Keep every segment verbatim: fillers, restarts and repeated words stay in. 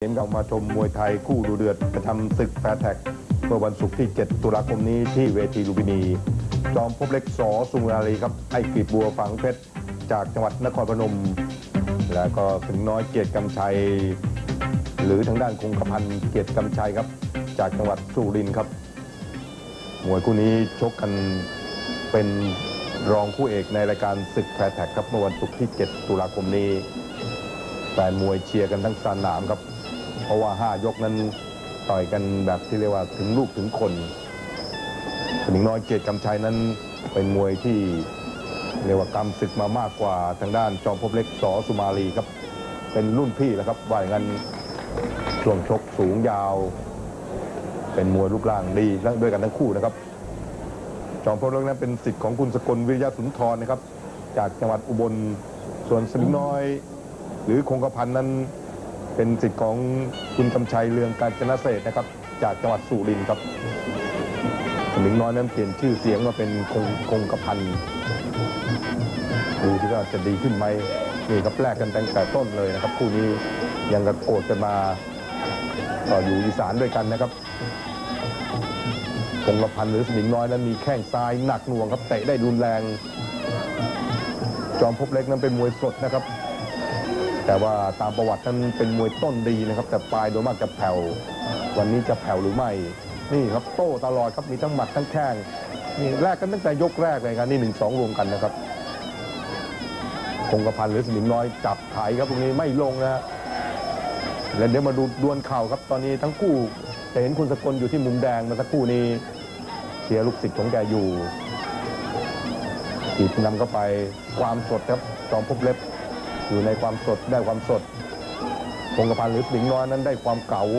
เห็นเรามาชมมวยไทยคู่ดูเดือดประจำศึกแฟร์แท็กเมื่อวันศุกร์ที่เจ็ดตุลาคมนี้ที่เวทีลุมพินีจอมพบเล็กสอสุมาลีครับไอ้กลีบบัวฝังเพชรจากจังหวัดนครพนมแล้วก็สิงห์น้อยเกียรติกำชัยหรือทางด้านคงกระพันเกียรติกำชัยครับจากจังหวัดสุรินทร์ครับมวยคู่นี้ชกกันเป็นรองคู่เอกในรายการศึกแฟร์แท็กครับเมื่อวันศุกร์ที่เจ็ดตุลาคมนี้แฟนมวยเชียร์กันทั้งสนามครับเพราะว่าห้ายกนั้นต่อยกันแบบที่เรียกว่าถึงลูกถึงคนสิงห์น้อยเกียรติกำชัยนั้นเป็นมวยที่เรียกว่ากำศึกมามากกว่าทางด้านจอมพบเล็กสอสุมาลีครับเป็นรุ่นพี่แล้วครับว่าอย่างนั้นช่วงชกสูงยาวเป็นมวยรูปร่างดีด้วยกันทั้งคู่นะครับจอมพบเล็กนั้นเป็นศิษย์ของคุณสกลวิริยะสุนทรนะครับจากจังหวัดอุบลส่วนสิงห์น้อยหรือคงกระพันนั้นเป็นศิษย์ของคุณกำชัยเรืองกาญจนเศรษฐ์นะครับจากจังหวัดสุรินทร์ครับสิงห์น้อยนั้นเปลี่ยนชื่อเสียงมาเป็นคงคงกระพันดูที่ว่าจะดีขึ้นไหมนี่ครับแลกกันตั้งแต่ต้นเลยนะครับคู่นี้ยังกระโกรธกันมาต่ออยู่อีสานด้วยกันนะครับคงกระพันหรือสิงห์น้อยนั้นมีแข้งซ้ายหนักหน่วงครับเตะได้รุนแรงจอมพบเล็กนั้นเป็นมวยสดนะครับแต่ว่าตามประวัตินั้นเป็นมวยต้นดีนะครับแต่ปลายโดยมากจะแผ่ววันนี้จะแผ่วหรือไม่นี่ครับโต้ตลอดครับมีทั้งหมัดทั้งแข้งนี่แรกกันตั้งแต่ยกแรกเลยครับนี่หนึ่งสองรวมกันนะครับคงกระพันหรือสิงห์น้อยจับไถครับตรงนี้ไม่ลงนะแล้วเดี๋ยวมาดูดวลเข่าครับตอนนี้ทั้งคู่จะเห็นคุณสกลอยู่ที่มุมแดงมาสักครู่นี้เชียร์ลูกศิษย์ของแกอยู่ถีบนำเข้าไปความสดครับจอมพบเล็กอยู่ในความสดได้ความสดคงกระพันหรือสิงห์น้อยนั้นได้ความเก๋า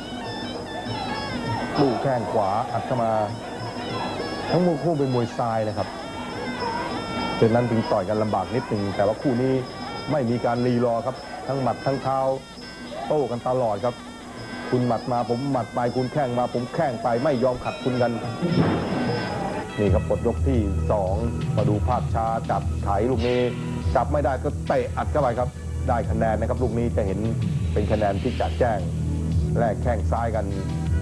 ลูกแข้งขวาอัดเข้ามาทั้งมวยคู่เป็นมวยทรายนะครับฉะนั้นถึงต่อยกันลำบากนิดหนึ่งแต่ว่าคู่นี้ไม่มีการรีรอครับทั้งหมัดทั้งเท้าโต้กันตลอดครับคุณหมัดมาผมหมัดไปคุณแข้งมาผมแข้งไปไม่ยอมขัดคุณกันนี่ครับปลดยกที่สองมาดูภาพช้าจับไถลูกนี้จับไม่ได้ก็เตะอัดเข้าไปครับได้คะแนนนะครับลูกนี้จะเห็นเป็นคะแนนที่จัดแจ้งแลกแข้งซ้ายกัน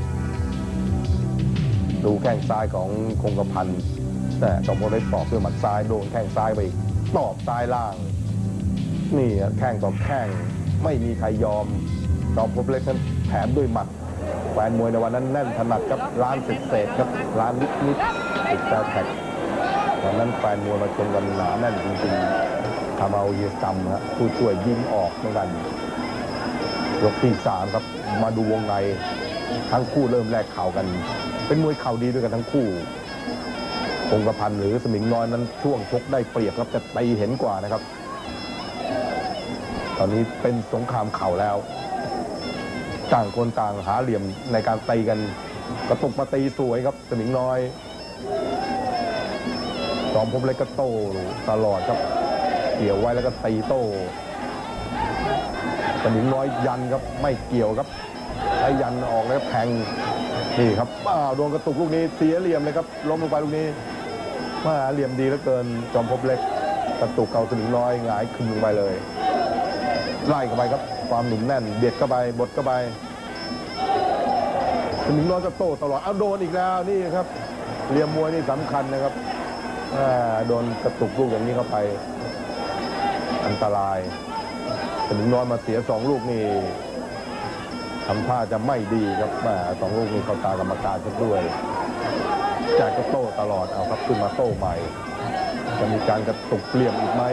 ดูแข้งซ้ายของคงกระพันแต่จอมพบเล็กตอบด้วยหมัดซ้ายโดนแข้งซ้ายไปอีกตอบซ้ายล่างนี่แข้งต่อแข้งไม่มีใครยอมจอมพบเล็กนั้นแถมด้วยหมัดแฟนมวยในวันนั้นแน่นถนัดครับล้านเศษๆครับล้านนิดๆติดแฟร์แท็กวันนั้นแฟนมวยมาชมกันหนาแน่นจริงๆทำเอาเฮียซัมฮะผู้ช่วยยิ้มออกเหมือนกันยกที่สามครับมาดูวงในทั้งคู่เริ่มแลกเข่ากันเป็นมวยเข่าดีด้วยกันทั้งคู่คงกระพันหรือสิงห์น้อยนั้นช่วงชกได้เปรียบครับจะตีเห็นกว่านะครับตอนนี้เป็นสงครามเข่าแล้วต่างคนต่างหาเหลี่ยมในการตีกันกระตุกมาตีสวยครับสิงห์น้อยจอมพบเล็กก็โต้ตลอดครับเกี่ยวไว้แล้วก็ตีโต้สิงห์น้อยยันครับไม่เกี่ยวครับใช้ยันออกแล้วแทงนี่ครับป้าโดนกระตุกลูกนี้เสียเหลี่ยมเลยครับล้มลงไปลูกนี้มาเหลี่ยมดีเหลือเกินจอมพบเล็กกระตุกเก่าสิงห์น้อยหงายขึ้นลงไปเลยไล่เข้าไปครับความหนุ่มแน่นเบียดเข้าไปบดเข้าไปสิงห์น้อยก็โต้ตลอดเอาโดนอีกแล้วนี่ครับเหลี่ยมมวยนี่สำคัญนะครับโดนกระตุกลูกอย่างนี้เข้าไปอันตรายสิงห์น้อยมาเสียสองลูกนี่ทำท่าจะไม่ดีครับแม่สองลูกนี้เข้าตากรรมการด้วยแจกก็โต้ตลอดเอาครับขึ้นมาโต้ใหม่จะมีการกระตุกเหลี่ยมอีกไหม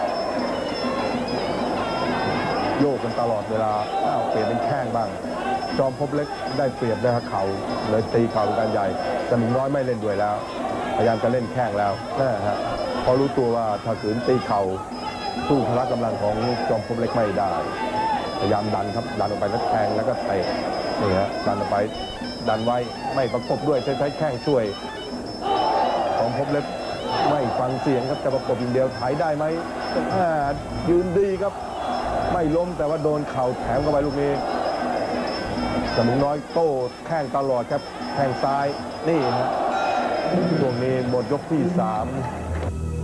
โยกกันตลอดเวลาอ้าวเปลี่ยนเป็นแข้งบ้างจอมพบเล็กได้เปรียบได้หักเข่าเลยตีเข่าเป็นการใหญ่สิงห์น้อยไม่เล่นด้วยแล้วพยายามจะเล่นแข้งแล้วนะฮะพอรู้ตัวว่าถ้าขืนตีเข่าสู้พละกำลังของจอมพบเล็กไม่ได้พยายามดันครับดันออกไปแล้วแทงแล้วก็เตะนี่ฮะดันออกไปดันไว้ไม่ประกบด้วยใช้ใช้แข้งช่วยจอมพบเล็กไม่ฟังเสียงครับจะประกบอย่างเดียวไถได้ไหมยืนดีครับไม่ล้มแต่ว่าโดนเข่าแถมเข้าไปลูกนี้สิงห์น้อยโต้แข้งตลอดครับแข้งซ้ายนี่ฮะช่วงนี้หมดยกที่สาม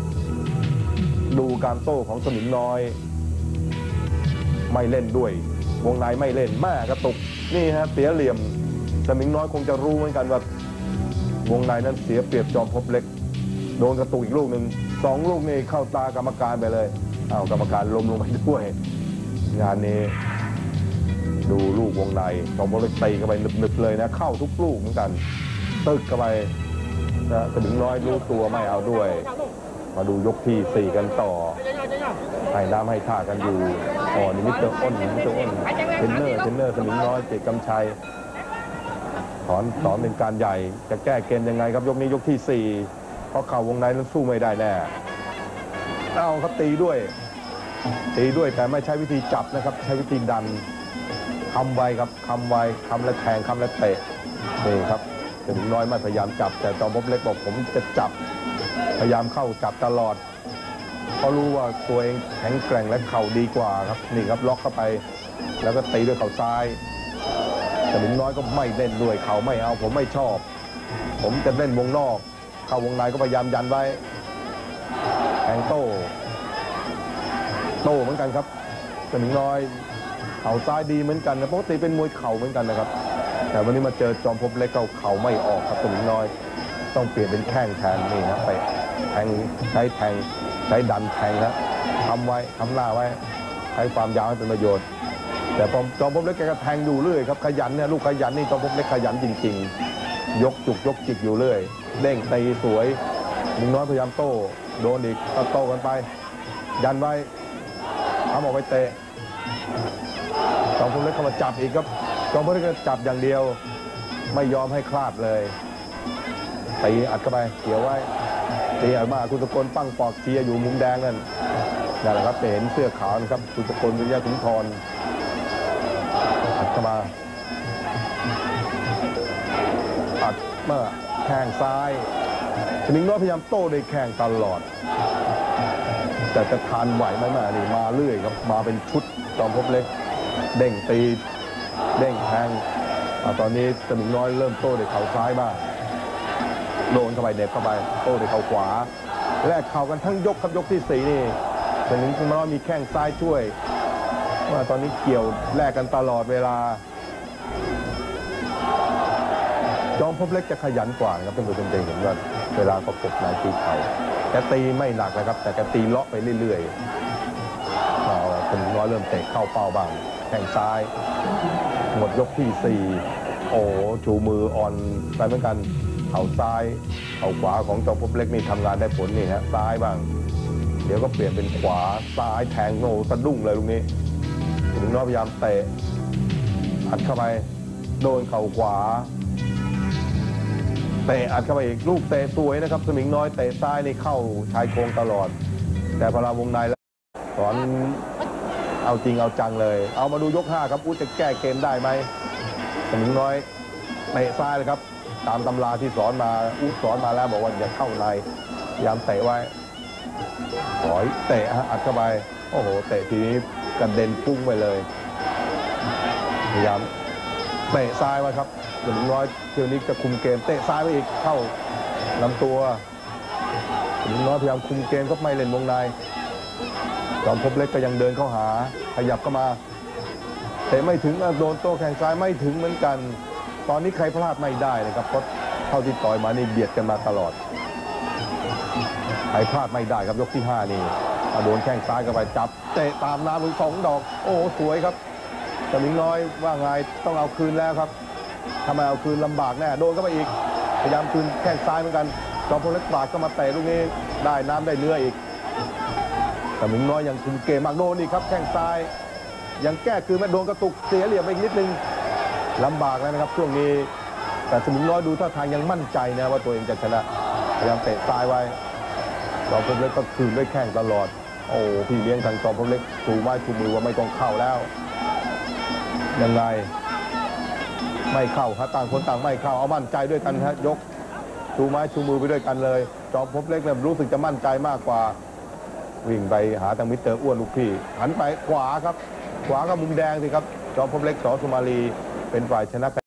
ดูการโต้ของสิงห์น้อยไม่เล่นด้วยวงในไม่เล่นแม่กระตุกนี่ฮะเสียเหลี่ยมสมิงน้อยคงจะรู้เหมือนกันว่าวงในนั้นเสียเปรียบจอมภพเล็กโดนกระตุกอีกลูกหนึ่งสองลูกนี่เข้าตากรรมการไปเลยเอากรรมการล้มลงไปด้วยงานนี้ดูลูกวงในจอมภพเล็กตีเข้าไปหนึบๆเลยนะเข้าทุกลูกเหมือนกันตึกเข้าไปนะสมิงน้อยรู้ตัวไม่เอาด้วยมาดูยกที่สี่กันต่อให้น้ำให้ท่ากันอยู่อ๋อนี่มิสเตอร์อ้นมิสเตอร์อ้นเทรนเนอร์เทรนเนอร์สมิงน้อยเจตกำชัยสอนสอนเป็นการใหญ่จะแก้เกมยังไงครับยกนี้ยกที่สี่เพราะเข่าวงในนั้นสู้ไม่ได้แน่เอาครับตีด้วยตีด้วยแต่ไม่ใช้วิธีจับนะครับใช้วิธีดันคำไวครับคำไวคำและแทงคำและเตะนี่ครับสมิงน้อยไม่พยายามจับแต่จอมภพเล็กบอกผมจะจับพยายามเข้าจับตลอดเพราะรู้ว่าตัวเองแข็งแกร่งและเข่าดีกว่าครับนี่ครับล็อกเข้าไปแล้วก็ตีด้วยเข่าซ้ายสมิงน้อยก็ไม่เล่นด้วยเข่าไม่เอาผมไม่ชอบผมจะเล่นวงนอกเข้าวงในก็พยายามยันไว้แทงโต้โต้เหมือนกันครับสมิงน้อยเข่าซ้ายดีเหมือนกันนะปกติเป็นมวยเข่าเหมือนกันนะครับแต่วันนี้มาเจอจอมภพเล็กเข่าไม่ออกครับสมิงน้อยต้องเปลี่ยนเป็นแข้งแทนนี่นะไปแทงใช้แทงใช้ดันแทงนะทำไว้ทำหน้าไว้ใช้ความยาวให้เป็นประโยชน์แต่พอจอมภพเล็กแกก็แทงอยู่เรื่อยครับขยันเนี่ยลูกขยันนี่จอมภพเล็กขยันจริงๆยกจุกยกจิกอยู่เรื่อยเด้งตีสวยมิงน้อยพยายามโต้โดนอีกก็โต้กันไปยันไว้ทำออกไปเตะจอมภพเล็กเข้ามาจับอีกครับจอมภพเล็กก็จับอย่างเดียวไม่ยอมให้คลาดเลยตีอัดเข้าไปเกี่ยวไว้ตีอัดมาคุณตะโกนปั้งปอกเชียร์อยู่มุมแดงนั่นนั่นแหละครับเห็นเสื้อขาวนะครับคุณตะโกนวิทยาสุนทรอัดเข้ามาอัดเมื่อแข้งซ้ายสมิงน้อยพยายามโต้ด้วยแข้งตลอดแต่จะทานไหวไหมมานี่มาเรื่อยครับมาเป็นชุดจอมภพเล็กเด้งตีเด้งแทงตอนนี้สมิงน้อยเริ่มโต้ด้วยเข่าซ้ายบ้างโดนเข้าไปเด็บเข้าไปโต้ด้วยเข่าขวาแลกเข่ากันทั้งยกครับยกที่สี่นี่สมิงน้อยมีแข้งซ้ายช่วยว่าตอนนี้เกี่ยวแลกกันตลอดเวลาจอมภพเล็กจะขยันกว่านะครับเป็นตัวเต็งๆเห็นว่าเวลาประกบนายตีเข่าแกตีไม่หนักนะครับแต่แกตีเลาะไปเรื่อยๆเอาสมิงน้อยเริ่มเตะเข้าเป้าบ้างแข้งซ้ายหมดยกที่สี่โอ้ชูมืออ่อนไปเหมือนกันเข่าซ้ายเข่าขวาของจอมภพเล็กนี่ทำงานได้ผลนี่ฮะซ้ายบ้างเดี๋ยวก็เปลี่ยนเป็นขวาซ้ายแทงโอ้สะดุ้งเลยลูกนี้ถึงน้อยพยายามเตะอัดเข้าไปโดนเข่าขวาเตะอัดเข้าไปอีกลูกเตะสวยนะครับสมิงน้อยเตะซ้ายนี่เข้าชายโครงตลอดแต่พอเราวงในแล้วสอนเอาจริงเอาจังเลยเอามาดูยกห้าครับอู้จะแก้เกมได้ไหมสมิงน้อยเตะซ้ายเลยครับตามตำราที่สอนมาอู้สอนมาแล้วบอกว่าอย่าเข้าในพยายามเตะไว้ถอยเตะอัดเข้าไปโอ้โหเตะทีนี้กระเด็นพุ่งไปเลยพยายามเตะซ้ายไว้ครับสมิงน้อยเที่ยวนี้จะคุมเกมเตะซ้ายไปอีกเข้าลำตัวสมิงน้อยพยายามคุมเกมก็ไม่เล่นวงในจอมภพเล็กก็ยังเดินเข้าหาขยับเข้ามาเตะไม่ถึงโดนโต้แข้งซ้ายไม่ถึงเหมือนกันตอนนี้ใครพลาดไม่ได้เลยครับเพราะเท่าที่ต่อยมานี่เบียดกันมาตลอดใครพลาดไม่ได้ครับยกที่ห้านี่โดนแข้งซ้ายเข้าไปจับเตะตามน้ำถึงสองดอกโอ้สวยครับสมิงน้อยว่าไงต้องเอาคืนแล้วครับทำไมเอาคืนลำบากแน่โดนเข้าไปอีกพยายามคืนแข้งซ้ายเหมือนกันจอมพลเล็กปาดก็มาเตะลูกนี้ได้น้ำได้เนื้ออีกสมิงน้อยยังคุมเกมมากโดนอีกครับแข้งซ้ายยังแก้คืนไม่โดนกระตุกเสียเหลี่ยมไปอีกนิดนึงลำบากแล้วนะครับช่วงนี้แต่สมิงน้อยดูท่าทางยังมั่นใจนะว่าตัวเองจะชนะพยายามเตะซ้ายไว้จอมพลเล็กก็คืนด้วยแข้งตลอดโอ้พี่เลี้ยงทางจอมพลเล็กถูไม้ถูมือว่าไม่ต้องเข้าแล้วยังไงไม่เข้าฮะต่างคนต่างไม่เข้าเอามั่นใจด้วยกันฮะยกถูไม้ถูมือไปด้วยกันเลยจอมพลเล็กเนี่ยรู้สึกจะมั่นใจมากกว่าวิ่งไปหาทางมิสเตอร์อ้วนลูกพี่หันไปขวาครับขวาก็มุมแดงสิครับจอมพลเล็กส.สุมาลีเป็นฝ่ายชนะ